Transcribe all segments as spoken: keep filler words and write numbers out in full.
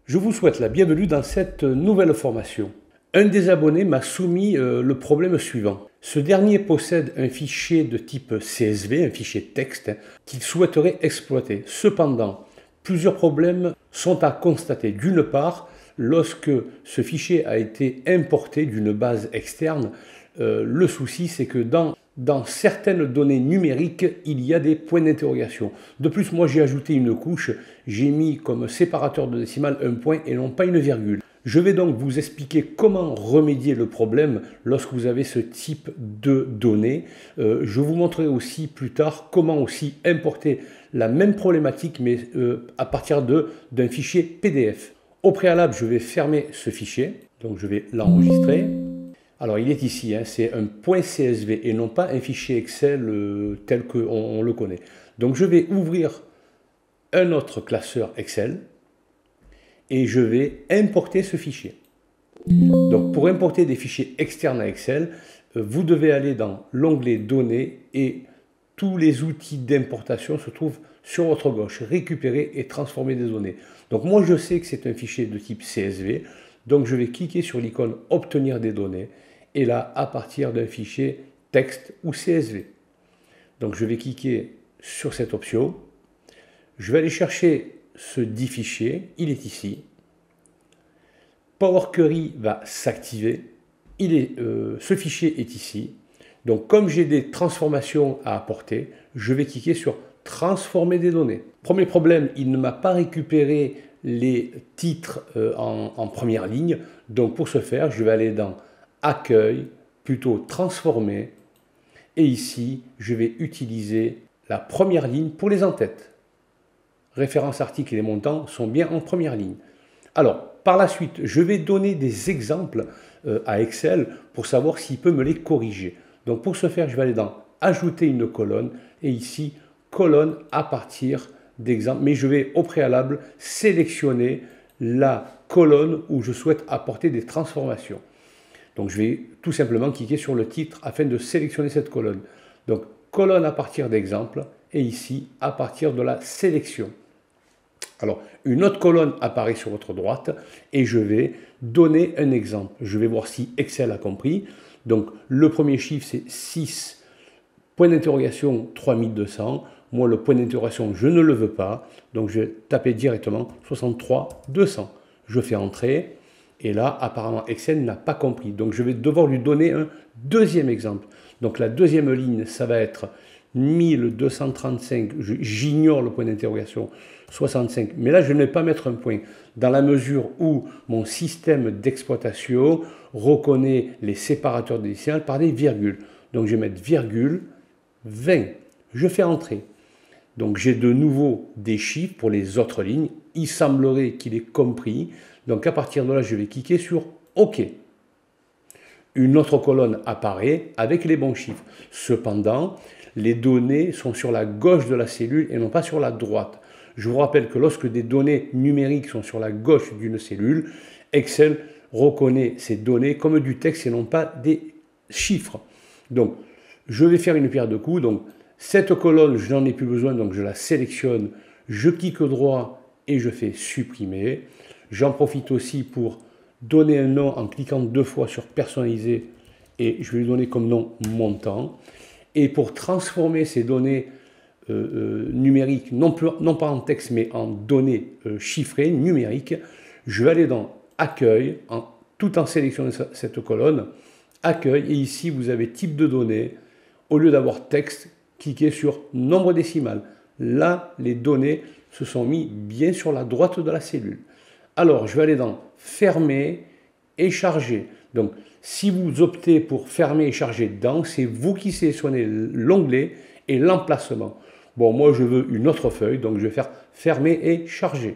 Je vous souhaite la bienvenue dans cette nouvelle formation. Un des abonnés m'a soumis euh, le problème suivant. Ce dernier possède un fichier de type C S V, un fichier texte, hein, qu'il souhaiterait exploiter. Cependant, plusieurs problèmes sont à constater. D'une part, lorsque ce fichier a été importé d'une base externe, euh, le souci c'est que dans Dans certaines données numériques, il y a des points d'interrogation. De plus, moi j'ai ajouté une couche, j'ai mis comme séparateur de décimale un point et non pas une virgule. Je vais donc vous expliquer comment remédier le problème lorsque vous avez ce type de données. Euh, je vous montrerai aussi plus tard comment aussi importer la même problématique mais euh, à partir d'un fichier P D F. Au préalable, je vais fermer ce fichier, donc je vais l'enregistrer. Alors il est ici, hein, c'est un .csv et non pas un fichier Excel euh, tel qu'on on le connaît. Donc je vais ouvrir un autre classeur Excel et je vais importer ce fichier. Donc pour importer des fichiers externes à Excel, euh, vous devez aller dans l'onglet Données et tous les outils d'importation se trouvent sur votre gauche, récupérer et transformer des données. Donc moi je sais que c'est un fichier de type C S V, donc je vais cliquer sur l'icône Obtenir des données. Et là, à partir d'un fichier texte ou C S V. Donc je vais cliquer sur cette option. Je vais aller chercher ce dit fichier. Il est ici. Power Query va s'activer. Euh, ce fichier est ici. Donc comme j'ai des transformations à apporter, je vais cliquer sur Transformer des données. Premier problème, il ne m'a pas récupéré les titres euh, en, en première ligne. Donc pour ce faire, je vais aller dans Accueil, plutôt transformer, et ici je vais utiliser la première ligne pour les en-têtes. Référence article et les montants sont bien en première ligne. Alors par la suite je vais donner des exemples euh, à Excel pour savoir s'il peut me les corriger. Donc pour ce faire je vais aller dans ajouter une colonne et ici colonne à partir d'exemples, mais je vais au préalable sélectionner la colonne où je souhaite apporter des transformations. Donc je vais tout simplement cliquer sur le titre afin de sélectionner cette colonne. Donc colonne à partir d'exemple et ici à partir de la sélection. Alors une autre colonne apparaît sur votre droite et je vais donner un exemple. Je vais voir si Excel a compris. Donc le premier chiffre c'est six, point d'interrogation trois mille deux cents. Moi le point d'interrogation je ne le veux pas. Donc je vais taper directement soixante-trois deux cents. Je fais entrer. Et là, apparemment, Excel n'a pas compris. Donc, je vais devoir lui donner un deuxième exemple. Donc, la deuxième ligne, ça va être mille deux cent trente-cinq. J'ignore le point d'interrogation, soixante-cinq. Mais là, je ne vais pas mettre un point. Dans la mesure où mon système d'exploitation reconnaît les séparateurs de décimales par des virgules. Donc, je vais mettre virgule vingt. Je fais entrer. Donc, j'ai de nouveau des chiffres pour les autres lignes. Il semblerait qu'il ait compris. Donc à partir de là, je vais cliquer sur OK. Une autre colonne apparaît avec les bons chiffres. Cependant, les données sont sur la gauche de la cellule et non pas sur la droite. Je vous rappelle que lorsque des données numériques sont sur la gauche d'une cellule, Excel reconnaît ces données comme du texte et non pas des chiffres. Donc, je vais faire une pierre deux coups. Donc, cette colonne, je n'en ai plus besoin, donc je la sélectionne. Je clique droit et je fais supprimer. J'en profite aussi pour donner un nom en cliquant deux fois sur personnaliser et je vais lui donner comme nom montant. Et pour transformer ces données euh, euh, numériques, non, plus, non pas en texte mais en données euh, chiffrées, numériques, je vais aller dans Accueil, en, tout en sélectionnant cette colonne, Accueil, et ici vous avez type de données. Au lieu d'avoir texte, cliquez sur nombre décimal. Là, les données se sont mises bien sur la droite de la cellule. Alors, je vais aller dans Fermer et Charger. Donc, si vous optez pour Fermer et Charger dedans, c'est vous qui sélectionnez l'onglet et l'emplacement. Bon, moi, je veux une autre feuille, donc je vais faire Fermer et Charger.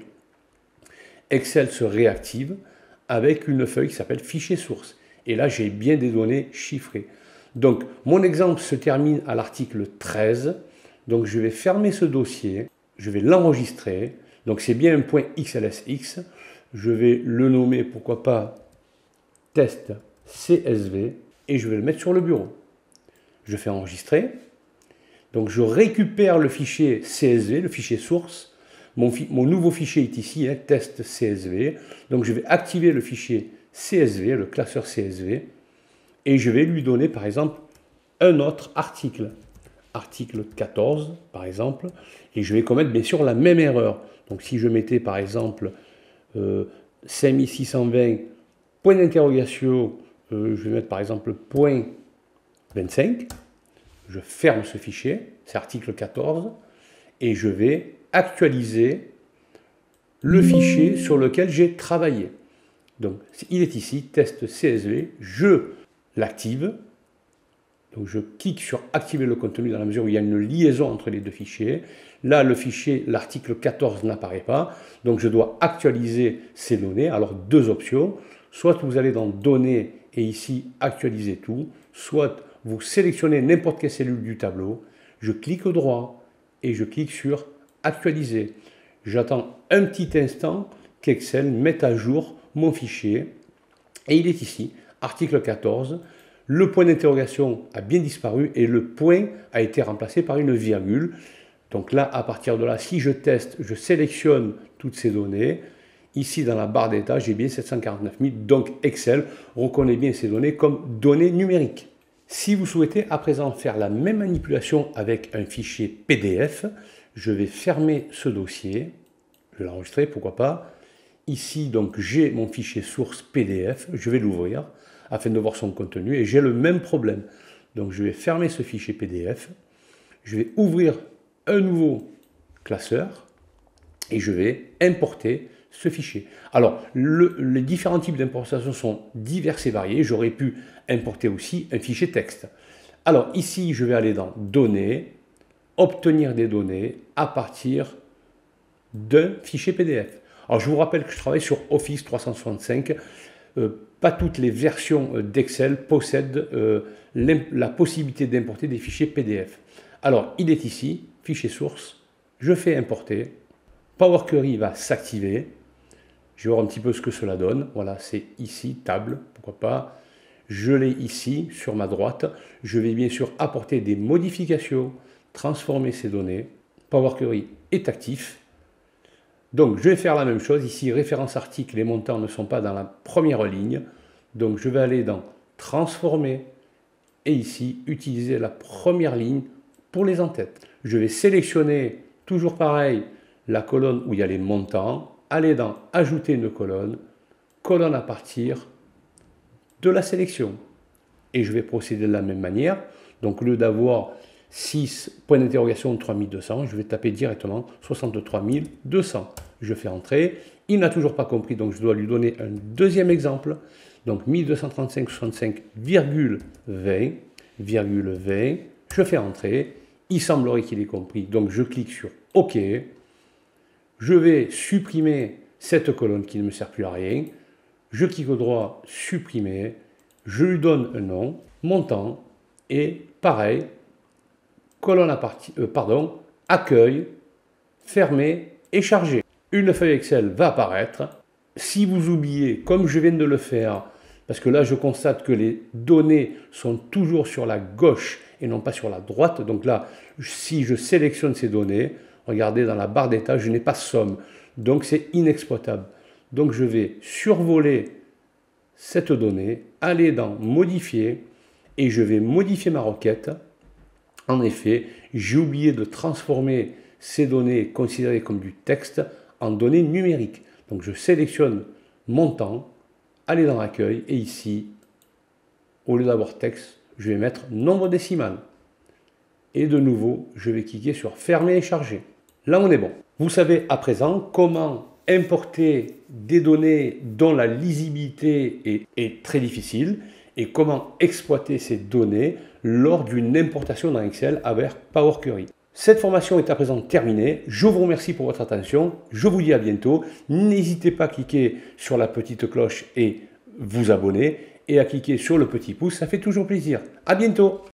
Excel se réactive avec une feuille qui s'appelle Fichier source. Et là, j'ai bien des données chiffrées. Donc, mon exemple se termine à l'article treize. Donc, je vais fermer ce dossier. Je vais l'enregistrer. Donc, c'est bien un point X L S X. Je vais le nommer, pourquoi pas, test C S V. Et je vais le mettre sur le bureau. Je fais enregistrer. Donc, je récupère le fichier C S V, le fichier source. Mon, mon nouveau fichier est ici, hein, test C S V. Donc je vais activer le fichier C S V, le classeur C S V, et je vais lui donner par exemple un autre article. Article quatorze par exemple, et je vais commettre bien sûr la même erreur. Donc si je mettais par exemple euh, cinq mille six cent vingt, point d'interrogation, euh, je vais mettre par exemple point vingt-cinq, je ferme ce fichier, c'est article quatorze, et je vais actualiser le fichier sur lequel j'ai travaillé. Donc il est ici, test C S V, je l'active. Donc je clique sur activer le contenu dans la mesure où il y a une liaison entre les deux fichiers. Là, le fichier, l'article quatorze n'apparaît pas. Donc je dois actualiser ces données. Alors deux options. Soit vous allez dans données et ici actualiser tout. Soit vous sélectionnez n'importe quelle cellule du tableau. Je clique droit et je clique sur actualiser. J'attends un petit instant qu'Excel mette à jour mon fichier. Et il est ici, article quatorze. Le point d'interrogation a bien disparu et le point a été remplacé par une virgule. Donc là, à partir de là, si je teste, je sélectionne toutes ces données. Ici, dans la barre d'état, j'ai bien sept cent quarante-neuf mille. Donc Excel reconnaît bien ces données comme données numériques. Si vous souhaitez à présent faire la même manipulation avec un fichier P D F, je vais fermer ce dossier. Je vais l'enregistrer, pourquoi pas. Ici, donc, j'ai mon fichier source P D F. Je vais l'ouvrir afin de voir son contenu, et j'ai le même problème. Donc je vais fermer ce fichier P D F, je vais ouvrir un nouveau classeur, et je vais importer ce fichier. Alors, le, les différents types d'importation sont divers et variés. J'aurais pu importer aussi un fichier texte. Alors ici, je vais aller dans Données, obtenir des données à partir d'un fichier P D F. Alors je vous rappelle que je travaille sur Office trois cent soixante-cinq. Euh, pas toutes les versions d'Excel possèdent euh, la possibilité d'importer des fichiers P D F. Alors, il est ici, fichier source, je fais importer, Power Query va s'activer, je vais voir un petit peu ce que cela donne, voilà, c'est ici, table, pourquoi pas, je l'ai ici, sur ma droite, je vais bien sûr apporter des modifications, transformer ces données, Power Query est actif. Donc, je vais faire la même chose. Ici, référence article, les montants ne sont pas dans la première ligne. Donc, je vais aller dans Transformer et ici, utiliser la première ligne pour les en-têtes. Je vais sélectionner, toujours pareil, la colonne où il y a les montants, aller dans Ajouter une colonne, colonne à partir de la sélection. Et je vais procéder de la même manière. Donc, au lieu d'avoir six points d'interrogation trois mille deux cents, je vais taper directement soixante-trois mille deux cents. Je fais entrer. Il n'a toujours pas compris, donc je dois lui donner un deuxième exemple. Donc mille deux cent trente-cinq soixante-cinq virgule vingt, virgule vingt. Je fais entrer. Il semblerait qu'il ait compris, donc je clique sur OK. Je vais supprimer cette colonne qui ne me sert plus à rien. Je clique au droit, supprimer. Je lui donne un nom, montant, et pareil, colonne à partir, euh, pardon, accueil, fermer et charger. Une feuille Excel va apparaître. Si vous oubliez, comme je viens de le faire, parce que là je constate que les données sont toujours sur la gauche et non pas sur la droite, donc là, si je sélectionne ces données, regardez dans la barre d'état, je n'ai pas somme, donc c'est inexploitable. Donc je vais survoler cette donnée, aller dans modifier, et je vais modifier ma requête. En effet, j'ai oublié de transformer ces données considérées comme du texte en données numériques. Donc je sélectionne montant, aller dans l'accueil, et ici, au lieu d'avoir texte, je vais mettre nombre décimal. Et de nouveau, je vais cliquer sur fermer et charger. Là, on est bon. Vous savez à présent comment importer des données dont la lisibilité est, est très difficile et comment exploiter ces données lors d'une importation dans Excel avec Power Query. Cette formation est à présent terminée. Je vous remercie pour votre attention. Je vous dis à bientôt. N'hésitez pas à cliquer sur la petite cloche et vous abonner et à cliquer sur le petit pouce. Ça fait toujours plaisir. À bientôt.